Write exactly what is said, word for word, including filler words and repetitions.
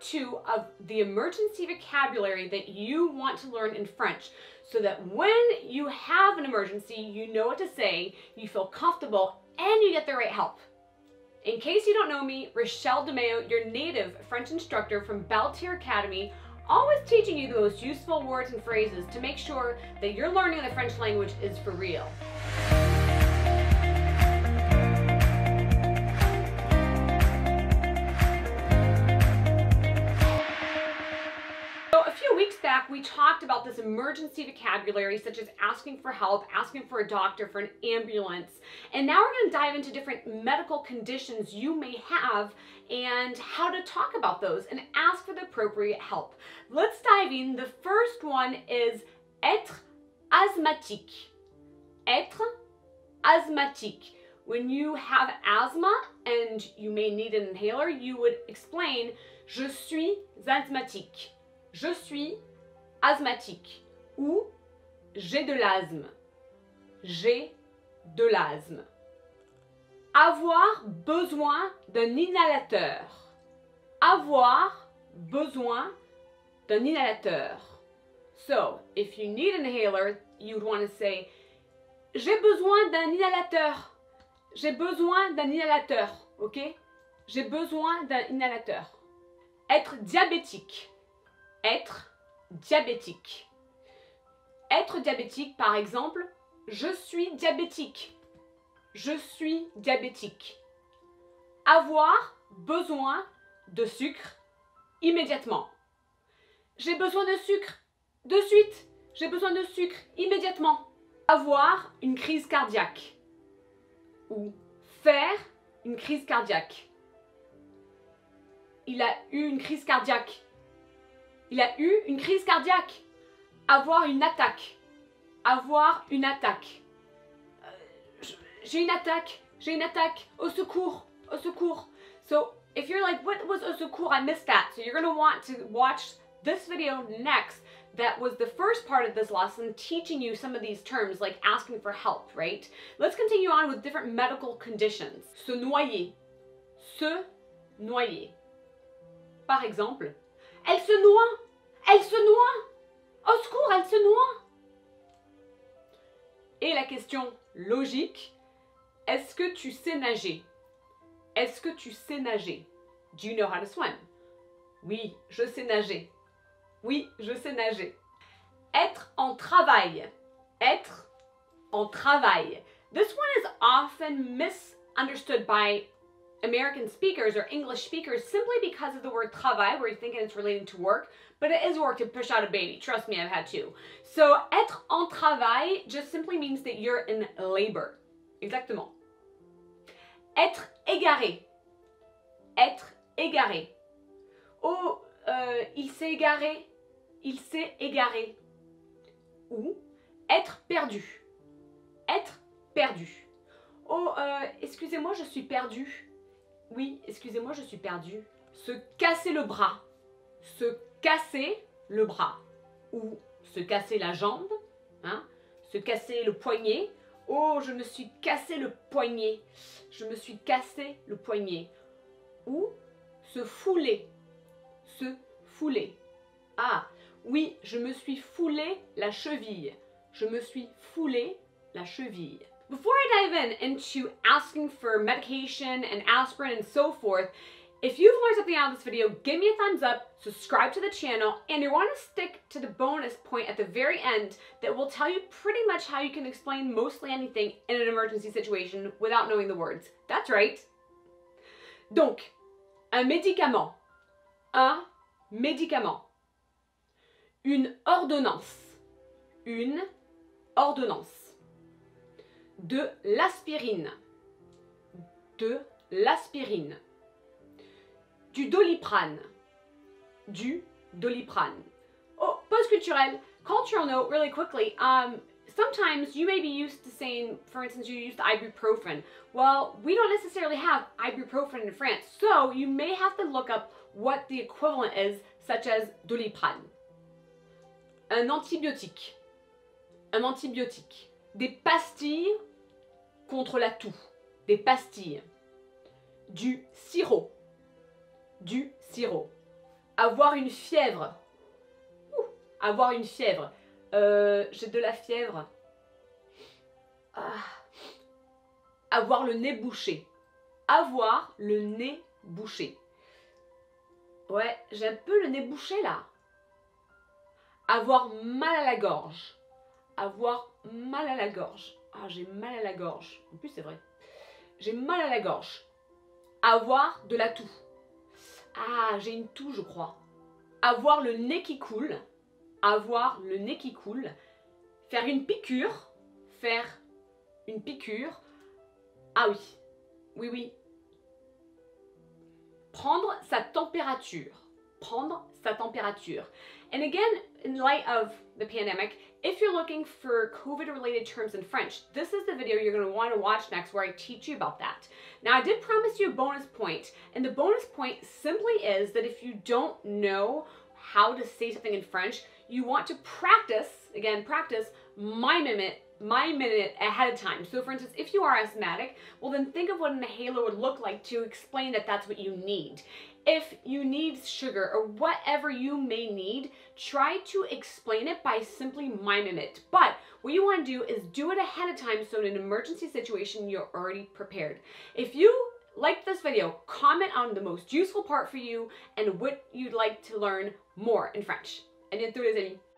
two of the emergency vocabulary that you want to learn in French so that when you have an emergency, you know what to say, you feel comfortable, and you get the right help. In case you don't know me, Rochelle DeMeo, your native French instructor from Baltier Academy, always teaching you the most useful words and phrases to make sure that your learning of the French language is for real. So a few weeks back, we talked about this emergency vocabulary, such as asking for help, asking for a doctor, for an ambulance. And now we're going to dive into different medical conditions you may have and how to talk about those and ask for the appropriate help. Let's dive in. The first one is être asthmatique. Être asthmatique. When you have asthma and you may need an inhaler, you would explain, je suis asthmatique. Je suis asthmatique ou j'ai de l'asthme. J'ai de l'asthme. Avoir besoin d'un inhalateur. Avoir besoin d'un inhalateur. So, if you need an inhaler, you would want to say j'ai besoin d'un inhalateur. J'ai besoin d'un inhalateur, ok? J'ai besoin d'un inhalateur. Être diabétique. Être diabétique. Être diabétique, par exemple, je suis diabétique. Je suis diabétique. Avoir besoin de sucre immédiatement. J'ai besoin de sucre de suite. J'ai besoin de sucre immédiatement. Avoir une crise cardiaque. Ou faire une crise cardiaque. Il a eu une crise cardiaque. Il a eu une crise cardiaque. Avoir une attaque. Avoir une attaque. Euh, j'ai une attaque. J'ai une attaque. Au secours. Au secours. So, if you're like, what was au secours? I missed that. So you're going to want to watch this video next. That was the first part of this lesson, teaching you some of these terms, like asking for help, right? Let's continue on with different medical conditions. Se noyer. Se noyer. Par exemple, elle se noie. Elle se noie. Au secours, elle se noie. Et la question logique, est-ce que tu sais nager? Est-ce que tu sais nager? Do you know how to swim? Oui, je sais nager. Oui, je sais nager. Être en travail. Être en travail. This one is often misunderstood by American speakers or English speakers simply because of the word travail, where you're thinking it's relating to work, but it is work to push out a baby. Trust me, I've had to. So, être en travail just simply means that you're in labor. Exactement. Être égaré. Être égaré. Oh, euh, il s'est égaré. Il s'est égaré. Ou être perdu. Être perdu. Oh, euh, excusez-moi, je suis perdu. Oui, excusez-moi, je suis perdu. Se casser le bras. Se casser le bras. Ou se casser la jambe. Hein? Se casser le poignet. Oh, je me suis cassé le poignet. Je me suis cassé le poignet. Ou se fouler. Se fouler. Ah, oui, je me suis foulé la cheville. Je me suis foulé la cheville. Before I dive in into asking for medication and aspirin and so forth, if you've learned something out of this video, give me a thumbs up, subscribe to the channel, and you want to stick to the bonus point at the very end that will tell you pretty much how you can explain mostly anything in an emergency situation without knowing the words. That's right. Donc, un médicament. Un médicament. Une ordonnance. Une ordonnance. De l'aspirine. De l'aspirine. Du doliprane. Du doliprane. Oh, pause culturelle. Cultural note really quickly. Um, sometimes you may be used to saying, for instance, you use the ibuprofen. Well, we don't necessarily have ibuprofen in France, so you may have to look up what the equivalent is, such as doliprane. Un antibiotique. Un antibiotique. Des pastilles contre la toux. Des pastilles. Du sirop. Du sirop. Avoir une fièvre. Ouh, avoir une fièvre. Euh, j'ai de la fièvre. Ah. Avoir le nez bouché. Avoir le nez bouché. Ouais, j'ai un peu le nez bouché là. Avoir mal à la gorge. Avoir mal à la gorge. Ah, j'ai mal à la gorge. En plus, c'est vrai. J'ai mal à la gorge. Avoir de la toux. Ah, j'ai une toux, je crois. Avoir le nez qui coule. Avoir le nez qui coule. Faire une piqûre. Faire une piqûre. Ah oui. Oui, oui. Prendre sa température. Prendre sa température. And again, in light of the pandemic, if you're looking for COVID-related terms in French, this is the video you're going to want to watch next where I teach you about that. Now, I did promise you a bonus point, and the bonus point simply is that if you don't know how to say something in French, you want to practice, again, practice mime it, mime it ahead of time. So for instance, if you are asthmatic, well then think of what an inhaler would look like to explain that that's what you need. If you need sugar or whatever you may need, try to explain it by simply miming it. But what you want to do is do it ahead of time so in an emergency situation, you're already prepared. If you like this video, comment on the most useful part for you and what you'd like to learn more in French. À bientôt les amis.